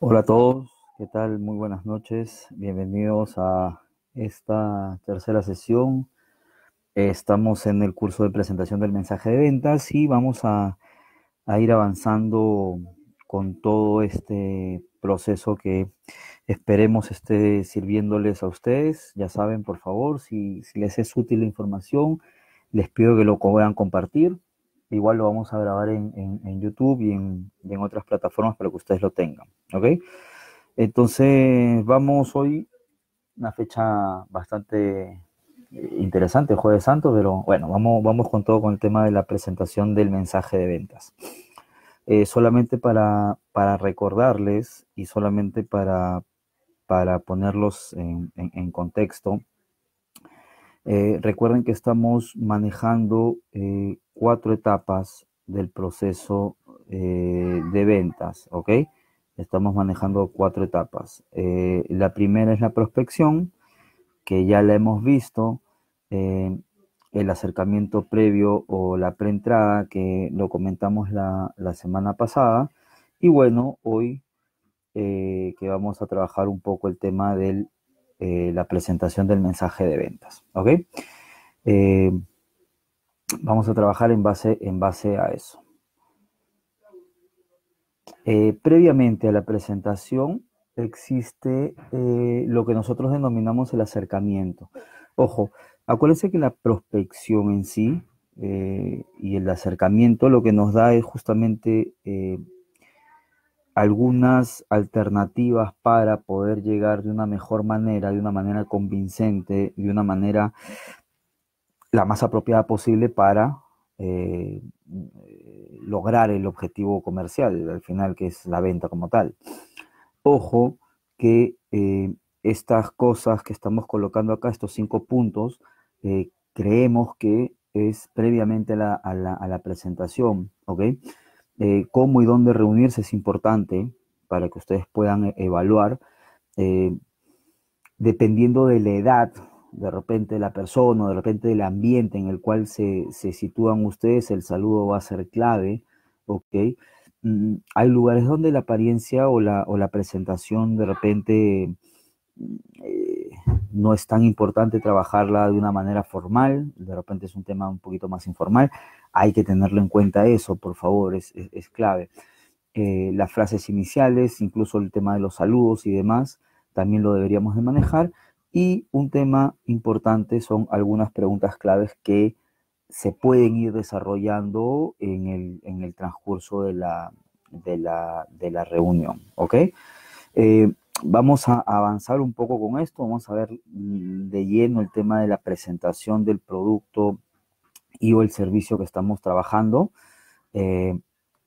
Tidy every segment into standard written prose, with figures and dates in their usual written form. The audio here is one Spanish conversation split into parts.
Hola a todos, ¿qué tal? Muy buenas noches. Bienvenidos a esta tercera sesión. Estamos en el curso de presentación del mensaje de ventas y vamos a ir avanzando con todo este proceso que esperemos esté sirviéndoles a ustedes. Ya saben, por favor, si les es útil la información, les pido que lo puedan compartir. Igual lo vamos a grabar en YouTube y en otras plataformas para que ustedes lo tengan, ¿ok? Entonces, vamos hoy, una fecha bastante interesante, Jueves Santo, pero bueno, vamos con todo con el tema de la presentación del mensaje de ventas. Solamente para recordarles y solamente para ponerlos en contexto, recuerden que estamos manejando 4 etapas del proceso de ventas, ¿ok? Estamos manejando 4 etapas. La primera es la prospección, que ya la hemos visto, el acercamiento previo o la preentrada, que lo comentamos la semana pasada, y bueno, hoy que vamos a trabajar un poco el tema de la presentación del mensaje de ventas, ¿ok? Eh, Vamos a trabajar en base a eso. Previamente a la presentación existe lo que nosotros denominamos el acercamiento. Ojo, acuérdense que la prospección en sí y el acercamiento lo que nos da es justamente algunas alternativas para poder llegar de una mejor manera, de una manera convincente, de una manera la más apropiada posible para lograr el objetivo comercial, al final, que es la venta como tal. Ojo que estas cosas que estamos colocando acá, estos 5 puntos, creemos que es previamente a la presentación, ¿ok? Cómo y dónde reunirse es importante para que ustedes puedan evaluar, eh, dependiendo de la edad, de repente de la persona, de repente del ambiente en el cual se sitúan ustedes, el saludo va a ser clave, ¿ok? Hay lugares donde la apariencia o la presentación de repente eh, no es tan importante trabajarla de una manera formal, de repente es un tema un poquito más informal, hay que tenerlo en cuenta eso, por favor, es clave. Las frases iniciales, incluso el tema de los saludos y demás, también lo deberíamos de manejar. Y un tema importante son algunas preguntas claves que se pueden ir desarrollando en el transcurso de la reunión, ¿ok? Eh, Vamos a avanzar un poco con esto, vamos a ver de lleno el tema de la presentación del producto y o el servicio que estamos trabajando. Eh,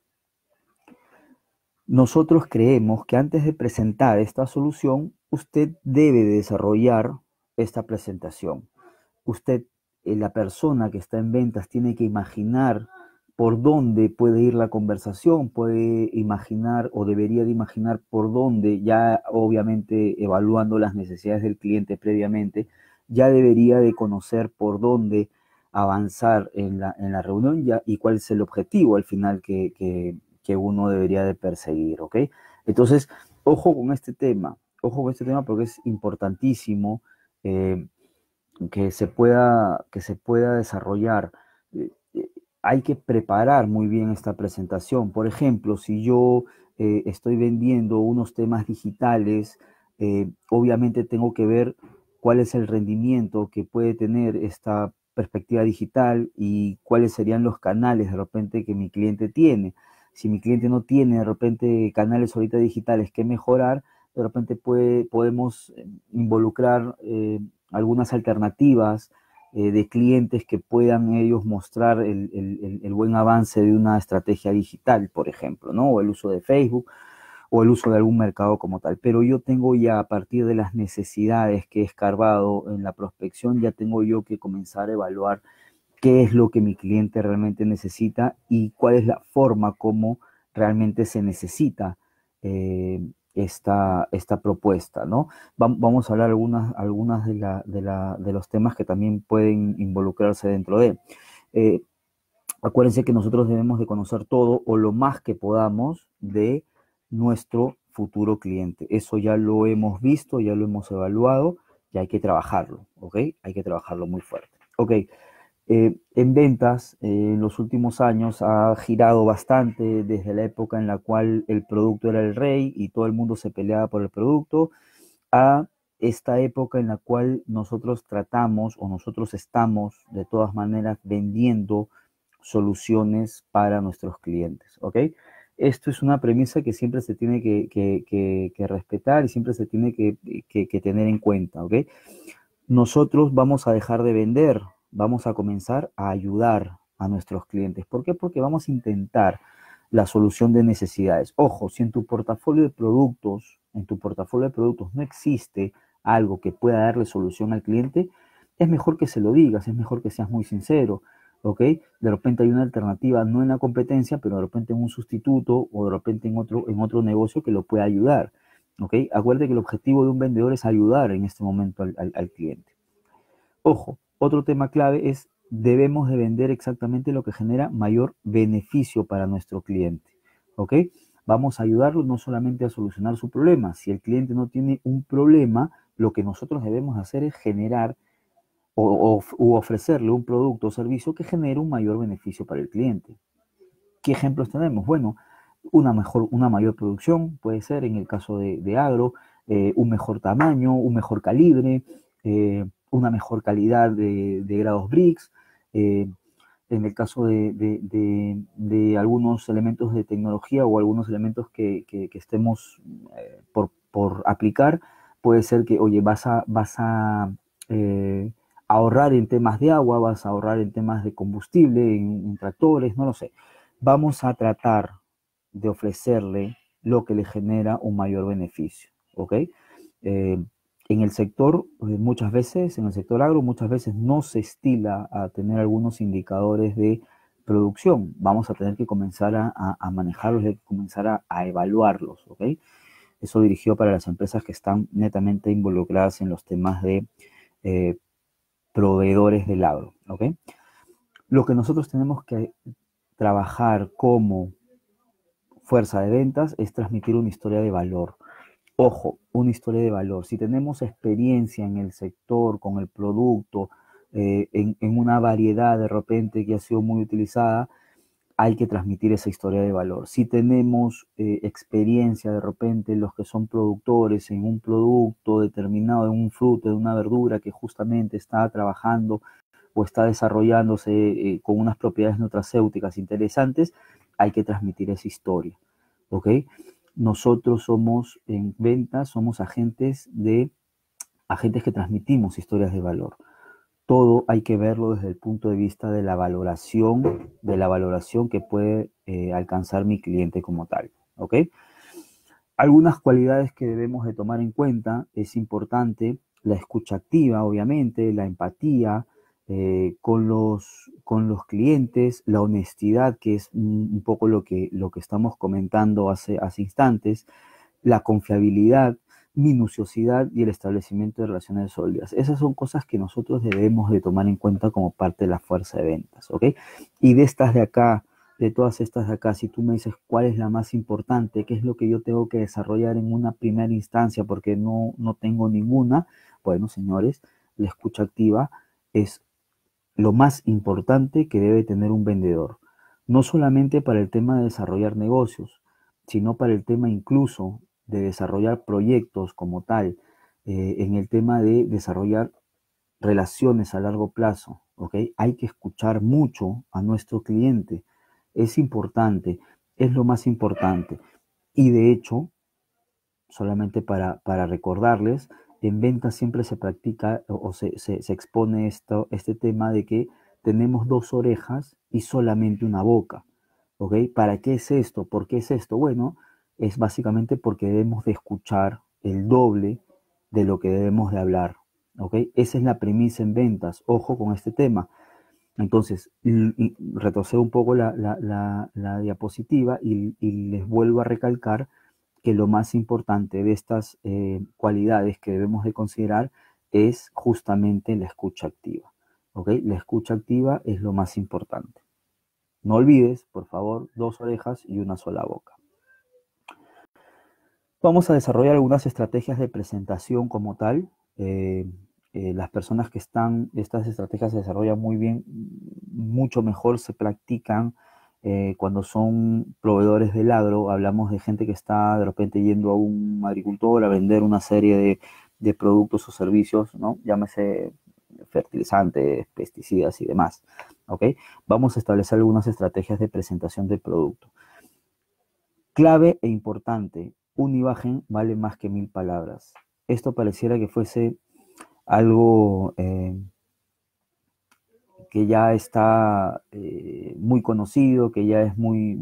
Nosotros creemos que antes de presentar esta solución, usted debe desarrollar esta presentación. Usted, la persona que está en ventas, tiene que imaginar por dónde puede ir la conversación, puede imaginar o debería de imaginar por dónde, ya obviamente evaluando las necesidades del cliente previamente, ya debería de conocer por dónde avanzar en la reunión ya, y cuál es el objetivo al final que uno debería de perseguir, ¿ok? Entonces, ojo con este tema porque es importantísimo eh, que se pueda desarrollar. Eh, eh, Hay que preparar muy bien esta presentación. Por ejemplo, si yo estoy vendiendo unos temas digitales, obviamente tengo que ver cuál es el rendimiento que puede tener esta perspectiva digital y cuáles serían los canales de repente que mi cliente tiene. Si mi cliente no tiene de repente canales ahorita digitales que mejorar, de repente podemos involucrar algunas alternativas de clientes que puedan ellos mostrar el buen avance de una estrategia digital, por ejemplo, ¿no? O el uso de Facebook o el uso de algún mercado como tal. Pero yo tengo ya, a partir de las necesidades que he escarbado en la prospección, ya tengo yo que comenzar a evaluar qué es lo que mi cliente realmente necesita y cuál es la forma como realmente se necesita eh, esta propuesta, ¿no? Vamos a hablar algunas de los temas que también pueden involucrarse dentro de. Eh, Acuérdense que nosotros debemos de conocer todo o lo más que podamos de nuestro futuro cliente. Eso ya lo hemos visto, ya lo hemos evaluado y hay que trabajarlo, ¿ok? Hay que trabajarlo muy fuerte. Ok, en ventas, en los últimos años ha girado bastante desde la época en la cual el producto era el rey y todo el mundo se peleaba por el producto, a esta época en la cual nosotros tratamos o nosotros estamos de todas maneras vendiendo soluciones para nuestros clientes, ¿ok? Esto es una premisa que siempre se tiene que respetar y siempre se tiene que tener en cuenta, ¿ok? Nosotros vamos a dejar de vender, vamos a comenzar a ayudar a nuestros clientes. ¿Por qué? Porque vamos a intentar la solución de necesidades. Ojo, si en tu portafolio de productos no existe algo que pueda darle solución al cliente, es mejor que se lo digas, es mejor que seas muy sincero, ¿ok? De repente hay una alternativa, no en la competencia, pero de repente en un sustituto o de repente en otro negocio que lo pueda ayudar. ¿Ok? Acuérdate que el objetivo de un vendedor es ayudar en este momento al cliente. Ojo, otro tema clave es debemos de vender exactamente lo que genera mayor beneficio para nuestro cliente. ¿Ok? Vamos a ayudarlo no solamente a solucionar su problema. Si el cliente no tiene un problema, lo que nosotros debemos hacer es generar o ofrecerle un producto o servicio que genere un mayor beneficio para el cliente. ¿Qué ejemplos tenemos? Bueno, una mayor producción, puede ser en el caso de agro, un mejor tamaño, un mejor calibre, una mejor calidad de grados BRICS, en el caso de algunos elementos de tecnología o algunos elementos que estemos por aplicar, puede ser que, oye, vas a ahorrar en temas de agua, vas a ahorrar en temas de combustible, en tractores, no lo sé. Vamos a tratar de ofrecerle lo que le genera un mayor beneficio, ¿ok? En el sector, muchas veces, en el sector agro, muchas veces no se estila a tener algunos indicadores de producción. Vamos a tener que comenzar a manejarlos, hay que comenzar a evaluarlos, ¿ok? Eso dirigido para las empresas que están netamente involucradas en los temas de eh, proveedores del agro, ¿ok? Lo que nosotros tenemos que trabajar como fuerza de ventas es transmitir una historia de valor. Ojo, una historia de valor. Si tenemos experiencia en el sector, con el producto, en una variedad de repente que ha sido muy utilizada, hay que transmitir esa historia de valor. Si tenemos experiencia de repente los que son productores en un producto determinado, en un fruto, en una verdura que justamente está trabajando o está desarrollándose con unas propiedades nutracéuticas interesantes, hay que transmitir esa historia, ¿ok? Nosotros somos en ventas, somos agentes que transmitimos historias de valor. Todo hay que verlo desde el punto de vista de la valoración que puede alcanzar mi cliente como tal, ¿ok? Algunas cualidades que debemos de tomar en cuenta es importante la escucha activa, obviamente, la empatía con los clientes, la honestidad, que es un poco lo que estamos comentando hace instantes, la confiabilidad, minuciosidad y el establecimiento de relaciones sólidas. Esas son cosas que nosotros debemos de tomar en cuenta como parte de la fuerza de ventas, ¿ok? Y de estas de acá, de todas estas de acá, si tú me dices cuál es la más importante, qué es lo que yo tengo que desarrollar en una primera instancia porque no tengo ninguna, bueno, señores, la escucha activa es lo más importante que debe tener un vendedor. No solamente para el tema de desarrollar negocios, sino para el tema incluso de desarrollar proyectos como tal, en el tema de desarrollar relaciones a largo plazo, ¿ok? Hay que escuchar mucho a nuestro cliente. Es importante, es lo más importante. Y de hecho, solamente para recordarles, en ventas siempre se practica o se expone este tema de que tenemos dos orejas y solamente una boca. ¿Ok? ¿Para qué es esto? ¿Por qué es esto? Bueno, es básicamente porque debemos de escuchar el doble de lo que debemos de hablar. ¿Ok? Esa es la premisa en ventas. Ojo con este tema. Entonces, retrocedo un poco la diapositiva y les vuelvo a recalcar que lo más importante de estas cualidades que debemos de considerar es justamente la escucha activa. ¿Ok? La escucha activa es lo más importante. No olvides, por favor, dos orejas y una sola boca. Vamos a desarrollar algunas estrategias de presentación como tal. Las personas que están, estas estrategias se desarrollan muy bien, mucho mejor se practican cuando son proveedores del agro. Hablamos de gente que está de repente yendo a un agricultor a vender una serie de productos o servicios, ¿no? Llámese fertilizantes, pesticidas y demás. ¿Ok? Vamos a establecer algunas estrategias de presentación del producto. Clave e importante, una imagen vale más que 1000 palabras. Esto pareciera que fuese algo que ya está muy conocido, que ya es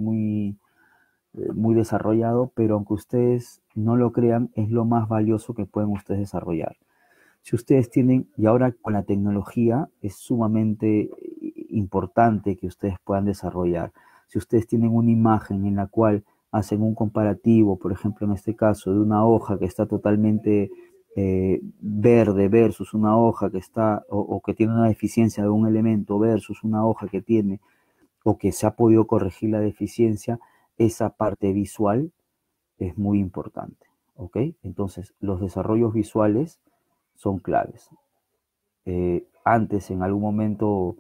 muy desarrollado, pero aunque ustedes no lo crean, es lo más valioso que pueden ustedes desarrollar. Si ustedes tienen, y ahora con la tecnología es sumamente importante que ustedes puedan desarrollar. Si ustedes tienen una imagen en la cual hacen un comparativo, por ejemplo, en este caso, de una hoja que está totalmente verde versus una hoja que está o que tiene una deficiencia de un elemento versus una hoja que tiene o que se ha podido corregir la deficiencia, esa parte visual es muy importante. ¿Ok? Entonces, los desarrollos visuales son claves. Antes, en algún momento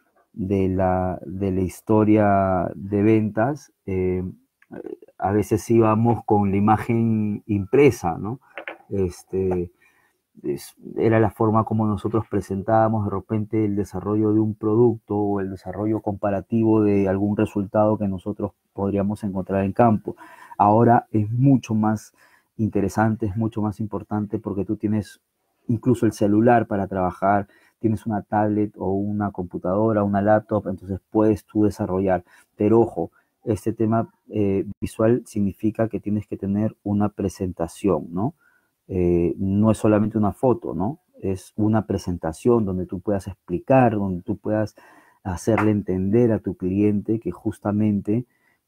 de la historia de ventas, a veces íbamos con la imagen impresa, ¿no? Este, era la forma como nosotros presentábamos de repente el desarrollo de un producto o el desarrollo comparativo de algún resultado que nosotros podríamos encontrar en campo. Ahora es mucho más interesante, es mucho más importante porque tú tienes incluso el celular para trabajar, tienes una tablet o una computadora, una laptop, entonces puedes tú desarrollar. Pero ojo, este tema visual significa que tienes que tener una presentación, ¿no? No es solamente una foto, ¿no? Es una presentación donde tú puedas explicar, donde tú puedas hacerle entender a tu cliente que justamente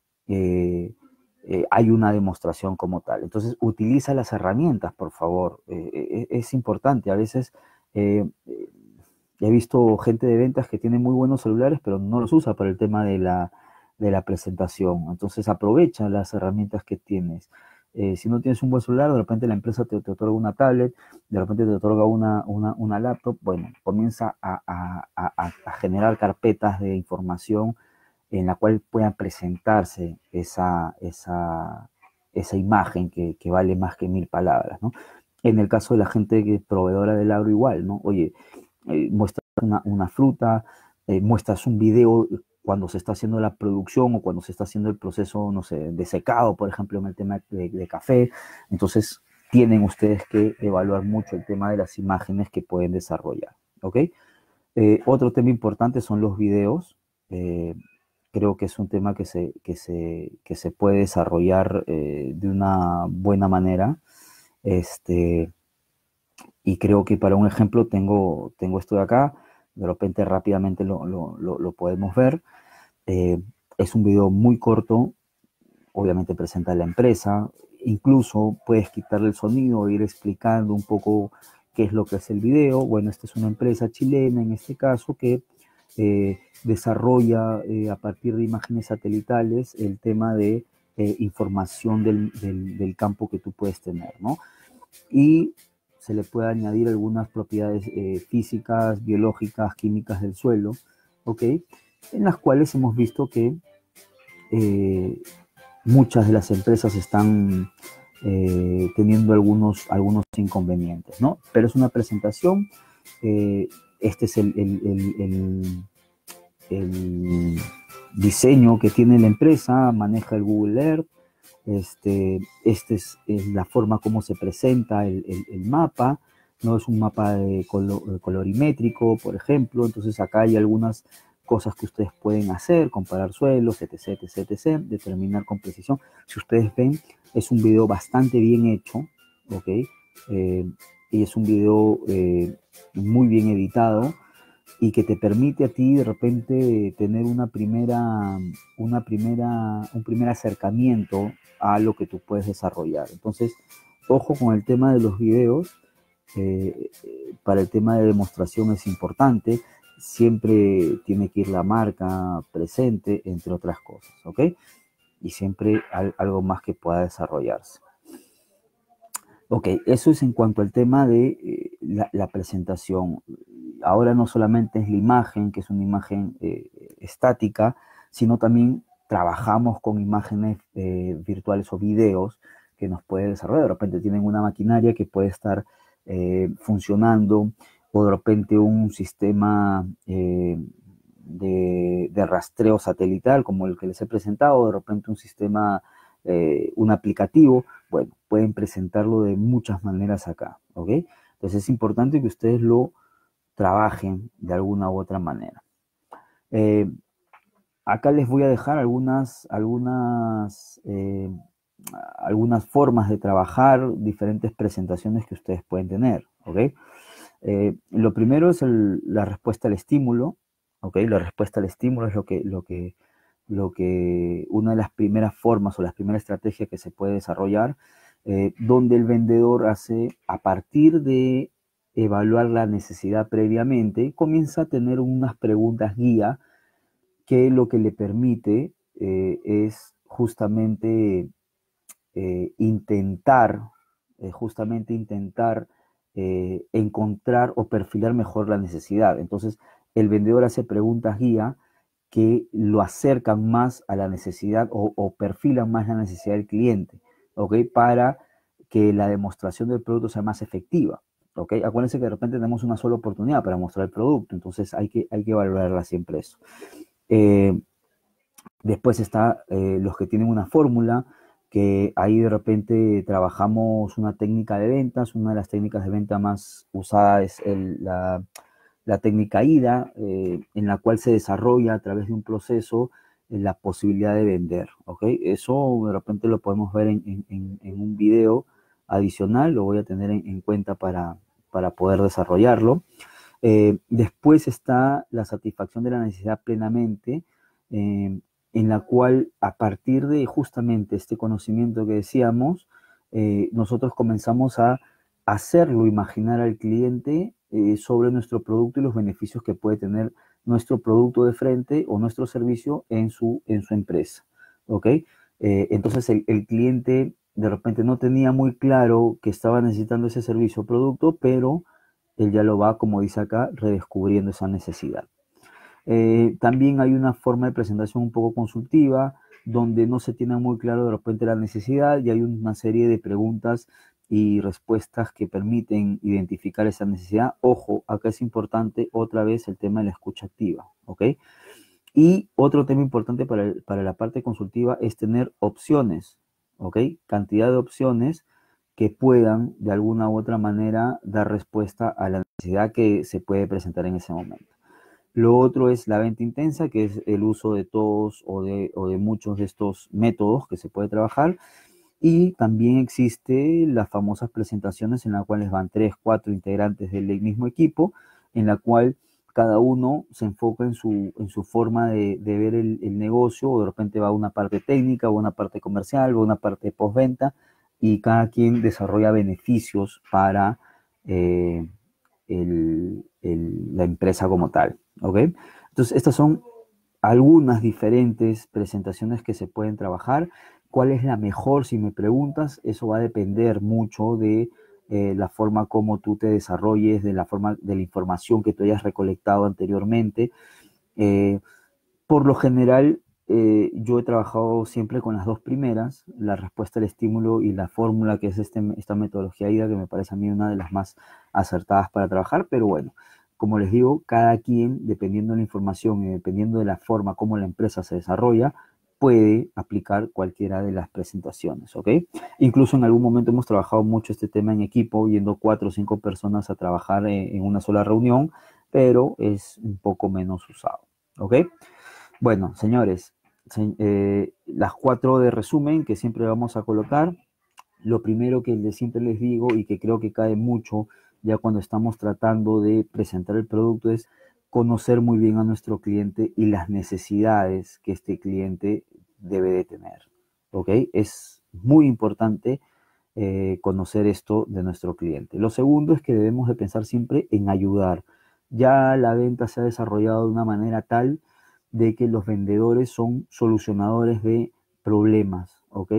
hay una demostración como tal. Entonces, utiliza las herramientas, por favor. Es importante. A veces he visto gente de ventas que tiene muy buenos celulares, pero no los usa por el tema de la presentación. Entonces, aprovecha las herramientas que tienes. Si no tienes un buen celular, de repente la empresa te otorga una tablet, de repente te otorga una laptop. Bueno, comienza a generar carpetas de información en la cual puedan presentarse esa imagen que vale más que 1000 palabras, ¿no? En el caso de la gente que es proveedora del agro, igual, ¿no? Oye, muestras una fruta, muestras un video cuando se está haciendo la producción o cuando se está haciendo el proceso, no sé, de secado, por ejemplo, en el tema de café. Entonces, tienen ustedes que evaluar mucho el tema de las imágenes que pueden desarrollar, ¿ok? Otro tema importante son los videos. Creo que es un tema que se puede desarrollar de una buena manera. Este, y creo que para un ejemplo tengo esto de acá. De repente rápidamente lo podemos ver. Es un video muy corto. Obviamente presenta la empresa. Incluso puedes quitarle el sonido e ir explicando un poco qué es lo que es el video. Bueno, esta es una empresa chilena en este caso que desarrolla a partir de imágenes satelitales el tema de información del campo que tú puedes tener, ¿no? Y se le puede añadir algunas propiedades físicas, biológicas, químicas del suelo, ¿ok? En las cuales hemos visto que muchas de las empresas están teniendo algunos inconvenientes, ¿no? Pero es una presentación, este es el diseño que tiene la empresa, maneja el Google Earth, es la forma como se presenta el mapa, no es un mapa de colorimétrico, por ejemplo, entonces acá hay algunas cosas que ustedes pueden hacer, comparar suelos, etc, etc, etc, determinar con precisión. Si ustedes ven, es un video bastante bien hecho, ¿ok? Y es un video muy bien editado y que te permite a ti de repente tener un primer acercamiento a lo que tú puedes desarrollar. Entonces, ojo con el tema de los videos. Para el tema de demostración es importante, siempre tiene que ir la marca presente, entre otras cosas, ¿ok? Y siempre algo más que pueda desarrollarse. Ok, eso es en cuanto al tema de la presentación. Ahora no solamente es la imagen, que es una imagen estática, sino también trabajamos con imágenes virtuales o videos que nos puede desarrollar. De repente tienen una maquinaria que puede estar funcionando, o de repente un sistema de rastreo satelital como el que les he presentado, o de repente un sistema, un aplicativo. Bueno, pueden presentarlo de muchas maneras acá, ¿ok? Entonces es importante que ustedes lo trabajen de alguna u otra manera. Eh, Acá les voy a dejar algunas formas de trabajar, diferentes presentaciones que ustedes pueden tener, ¿ok? Lo primero es la respuesta al estímulo, ¿ok? La respuesta al estímulo es una de las primeras formas o las primeras estrategias que se puede desarrollar, donde el vendedor hace, a partir de evaluar la necesidad previamente, comienza a tener unas preguntas guía que lo que le permite es justamente intentar, encontrar o perfilar mejor la necesidad. Entonces, el vendedor hace preguntas guía que lo acercan más a la necesidad o perfilan más la necesidad del cliente, ¿ok? Para que la demostración del producto sea más efectiva, ¿ok? Acuérdense que de repente tenemos una sola oportunidad para mostrar el producto, entonces hay que valorarla siempre eso. Eh, Después está los que tienen una fórmula, que ahí de repente trabajamos una técnica de ventas. Una de las técnicas de venta más usada es la técnica IDA, en la cual se desarrolla a través de un proceso la posibilidad de vender, ¿ok? Eso de repente lo podemos ver en un video adicional, lo voy a tener en cuenta para poder desarrollarlo. Después está la satisfacción de la necesidad plenamente, eh, en la cual, a partir de justamente este conocimiento que decíamos, nosotros comenzamos a hacerlo imaginar al cliente sobre nuestro producto y los beneficios que puede tener nuestro producto de frente o nuestro servicio en su empresa, ¿ok? Entonces el cliente de repente no tenía muy claro que estaba necesitando ese servicio o producto, pero él ya lo va, como dice acá, redescubriendo esa necesidad. También hay una forma de presentación un poco consultiva, donde no se tiene muy claro de repente la necesidad y hay una serie de preguntas y respuestas que permiten identificar esa necesidad. Ojo, acá es importante otra vez el tema de la escucha activa, ¿ok? Y otro tema importante para la parte consultiva es tener opciones, ¿ok? Cantidad de opciones que puedan de alguna u otra manera dar respuesta a la necesidad que se puede presentar en ese momento. Lo otro es la venta intensa, que es el uso de todos o de muchos de estos métodos que se puede trabajar. Y también existe las famosas presentaciones en las cuales van 3, 4 integrantes del mismo equipo, en la cual cada uno se enfoca en su forma de ver el negocio, o de repente va una parte técnica, o una parte comercial, o una parte de postventa, y cada quien desarrolla beneficios para eh, la empresa como tal, ¿ok? Entonces, estas son algunas diferentes presentaciones que se pueden trabajar. ¿Cuál es la mejor? Si me preguntas, eso va a depender mucho de la forma como tú te desarrolles, de la forma de la información que tú hayas recolectado anteriormente. Eh, por lo general, yo he trabajado siempre con las dos primeras, la respuesta al estímulo y la fórmula, que es esta metodología IDA, que me parece a mí una de las más acertadas para trabajar, pero bueno, como les digo, cada quien, dependiendo de la información y dependiendo de la forma como la empresa se desarrolla, puede aplicar cualquiera de las presentaciones, ¿ok? Incluso en algún momento hemos trabajado mucho este tema en equipo, yendo 4 o 5 personas a trabajar en una sola reunión, pero es un poco menos usado, ¿ok? Bueno, señores, las 4 de resumen que siempre vamos a colocar. Lo primero que siempre les digo y que creo que cae mucho ya cuando estamos tratando de presentar el producto es conocer muy bien a nuestro cliente y las necesidades que este cliente debe de tener. ¿Ok? Es muy importante conocer esto de nuestro cliente. Lo segundo es que debemos de pensar siempre en ayudar. Ya la venta se ha desarrollado de una manera tal de que los vendedores son solucionadores de problemas, ¿ok?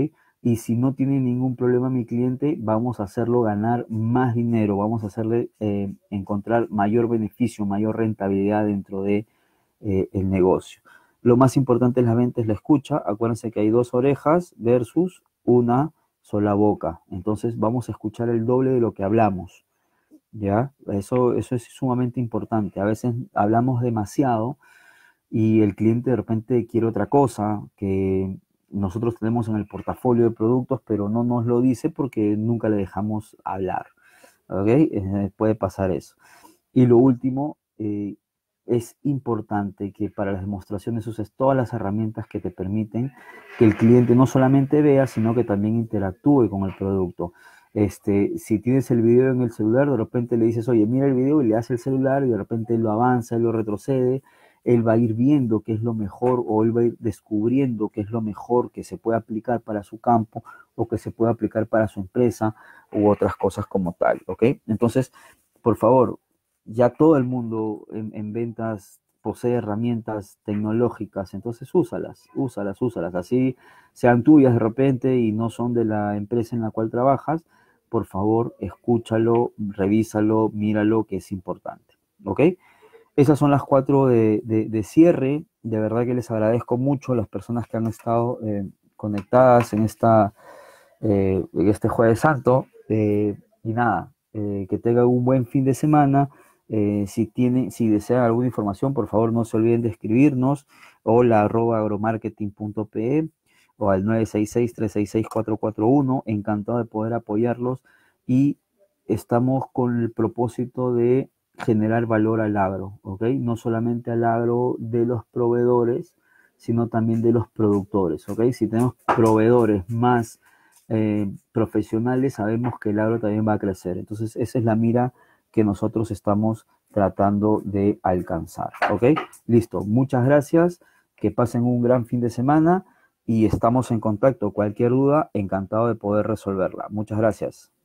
y si no tiene ningún problema mi cliente, vamos a hacerlo ganar más dinero, vamos a hacerle encontrar mayor beneficio, mayor rentabilidad dentro de el negocio. Lo más importante es la venta, es la escucha. Acuérdense que hay 2 orejas versus una sola boca. Entonces vamos a escuchar el doble de lo que hablamos. ¿Ya? Eso es sumamente importante. A veces hablamos demasiado y el cliente de repente quiere otra cosa que nosotros tenemos en el portafolio de productos, pero no nos lo dice porque nunca le dejamos hablar. ¿Ok? Puede pasar eso. Y lo último, es importante que para las demostraciones uses todas las herramientas que te permiten que el cliente no solamente vea, sino que también interactúe con el producto. Si tienes el video en el celular, de repente le dices, oye, mira el video y le hace el celular y de repente él lo avanza, él lo retrocede, él va a ir viendo qué es lo mejor o él va a ir descubriendo qué es lo mejor que se puede aplicar para su campo o que se puede aplicar para su empresa u otras cosas como tal, ¿ok? Entonces, por favor, ya todo el mundo en ventas posee herramientas tecnológicas, entonces úsalas, úsalas, úsalas. Así sean tuyas de repente y no son de la empresa en la cual trabajas, por favor, escúchalo, revísalo, míralo, que es importante. ¿Ok? Esas son las 4 de cierre. De verdad que les agradezco mucho a las personas que han estado conectadas en este Jueves Santo. Y nada, que tengan un buen fin de semana. Si desean alguna información, por favor no se olviden de escribirnos hola@agromarketing.pe o al 966-366-441. Encantado de poder apoyarlos y estamos con el propósito de generar valor al agro, ¿ok? No solamente al agro de los proveedores, sino también de los productores, ¿ok? Si tenemos proveedores más profesionales, sabemos que el agro también va a crecer. Entonces, esa es la mira que nosotros estamos tratando de alcanzar, ¿ok? Listo, muchas gracias, que pasen un gran fin de semana y estamos en contacto. Cualquier duda, encantado de poder resolverla. Muchas gracias.